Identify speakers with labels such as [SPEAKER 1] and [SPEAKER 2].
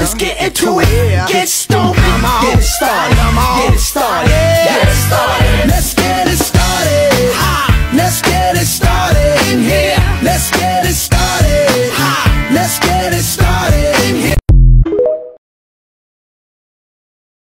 [SPEAKER 1] let's get into it. Get stoned, get it started, get it started.